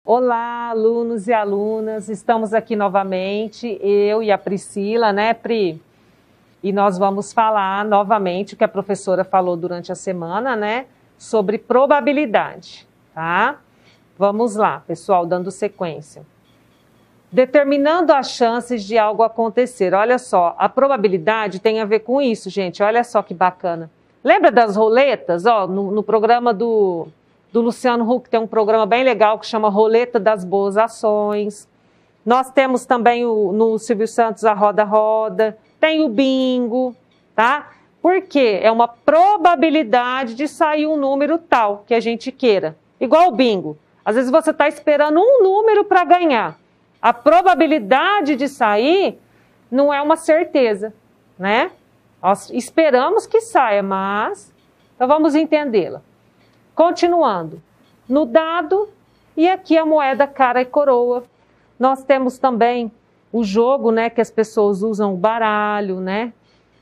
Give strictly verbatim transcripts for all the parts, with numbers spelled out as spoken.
Olá, alunos e alunas, estamos aqui novamente, eu e a Priscila, né, Pri? E nós vamos falar novamente o que a professora falou durante a semana, né, sobre probabilidade, tá? Vamos lá, pessoal, dando sequência. Determinando as chances de algo acontecer. Olha só, a probabilidade tem a ver com isso, gente, olha só que bacana. Lembra das roletas? Ó, no, no programa do... do Luciano Huck, tem um programa bem legal que chama Roleta das Boas Ações. Nós temos também o, no Silvio Santos a Roda Roda, tem o bingo, tá? Por quê? É uma probabilidade de sair um número tal que a gente queira. Igual o bingo. Às vezes você está esperando um número para ganhar. A probabilidade de sair não é uma certeza, né? Nós esperamos que saia, mas... Então vamos entendê-la. Continuando, no dado, e aqui a moeda cara e coroa. Nós temos também o jogo, né, que as pessoas usam o baralho, né?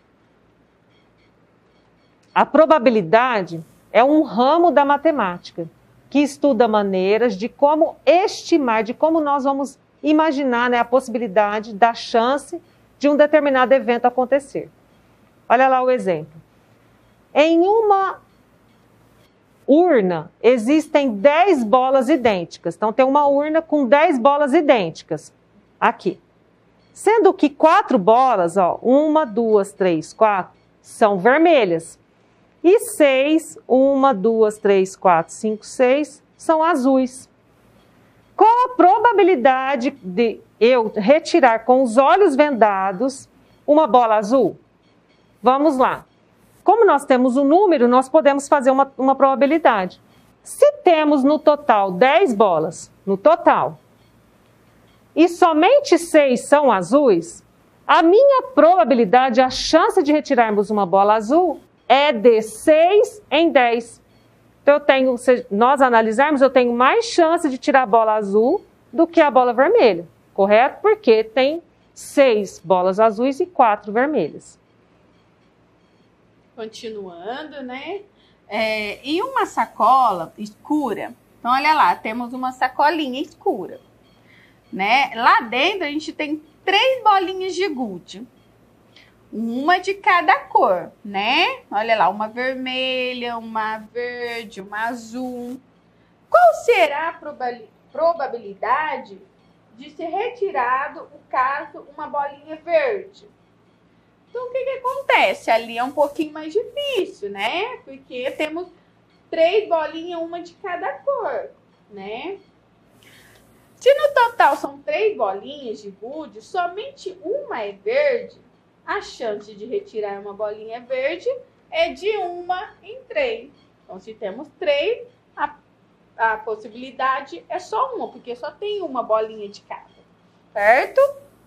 A probabilidade é um ramo da matemática que estuda maneiras de como estimar, de como nós vamos imaginar, né, a possibilidade da chance de um determinado evento acontecer. Olha lá o exemplo. Em uma urna, existem dez bolas idênticas. Então, tem uma urna com dez bolas idênticas. Aqui. Sendo que quatro bolas, ó, uma, duas, três, quatro, são vermelhas. E seis, uma, duas, três, quatro, cinco, seis, são azuis. Qual a probabilidade de eu retirar com os olhos vendados uma bola azul? Vamos lá. Como nós temos um número, nós podemos fazer uma, uma probabilidade. Se temos no total dez bolas, no total, e somente seis são azuis, a minha probabilidade, a chance de retirarmos uma bola azul é de seis em dez. Então, eu tenho, se nós analisarmos, eu tenho mais chance de tirar a bola azul do que a bola vermelha, correto? Porque tem seis bolas azuis e quatro vermelhas. Continuando, né? É, e uma sacola escura. Então, olha lá, temos uma sacolinha escura, né? Lá dentro a gente tem três bolinhas de gude. Uma de cada cor, né? Olha lá, uma vermelha, uma verde, uma azul. Qual será a probabilidade de ser retirado, no caso, uma bolinha verde? Então, o que que acontece? Ali é um pouquinho mais difícil, né? Porque temos três bolinhas, uma de cada cor, né? Se no total são três bolinhas de gude, somente uma é verde, a chance de retirar uma bolinha verde é de uma em três. Então, se temos três, a, a possibilidade é só uma, porque só tem uma bolinha de cada, certo?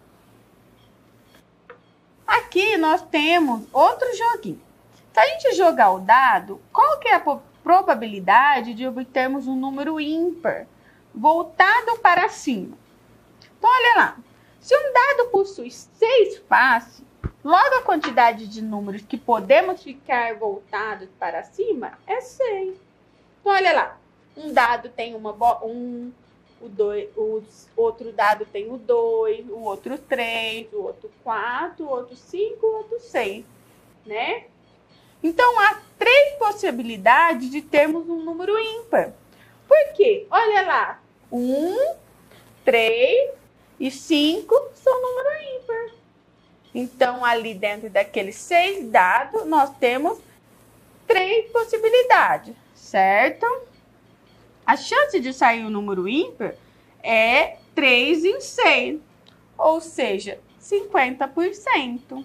Aqui nós temos outro joguinho. Se a gente jogar o dado, qual que é a probabilidade de obtermos um número ímpar voltado para cima? Então, olha lá. Se um dado possui seis faces, logo a quantidade de números que podemos ficar voltados para cima é seis. Então, olha lá. Um dado tem uma um, o, dois, o outro dado tem o dois, o outro três, o outro quatro, o outro cinco, o outro seis, né? Então, há três possibilidades de termos um número ímpar. Por quê? Olha lá, um, três e cinco são número ímpar. Então, ali dentro daqueles seis dados, nós temos três possibilidades, certo? A chance de sair um número ímpar é três em seis, ou seja, cinquenta por cento.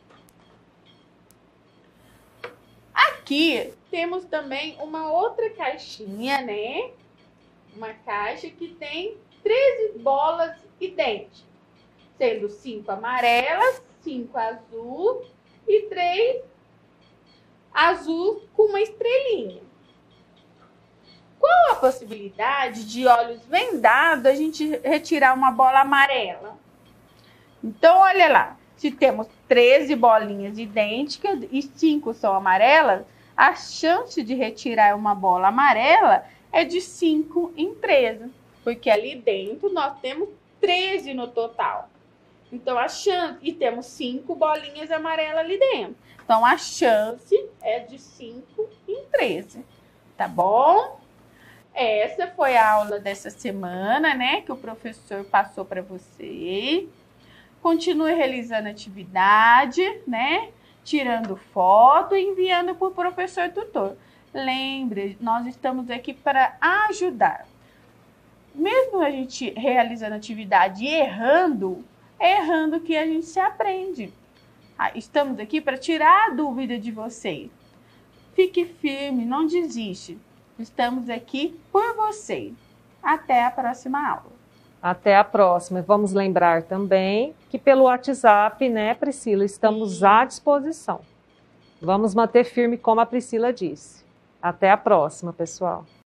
Aqui temos também uma outra caixinha, né? Uma caixa que tem treze bolas idênticas, sendo cinco amarelas, cinco azul e três azul com uma estrelinha. Qual a possibilidade de olhos vendados a gente retirar uma bola amarela? Então, olha lá. Se temos treze bolinhas idênticas e cinco são amarelas, a chance de retirar uma bola amarela é de cinco em treze. Porque ali dentro nós temos treze no total. Então, a chance... E temos cinco bolinhas amarelas ali dentro. Então, a chance é de cinco em treze. Tá bom? Essa foi a aula dessa semana, né? Que o professor passou para você. Continue realizando atividade, né? Tirando foto e enviando para o professor tutor. Lembre, nós estamos aqui para ajudar. Mesmo a gente realizando atividade e errando, é errando que a gente se aprende. Estamos aqui para tirar a dúvida de vocês. Fique firme, não desiste. Estamos aqui por você. Até a próxima aula. Até a próxima. Vamos lembrar também que pelo WhatsApp, né, Priscila, estamos à disposição. Vamos manter firme como a Priscila disse. Até a próxima, pessoal.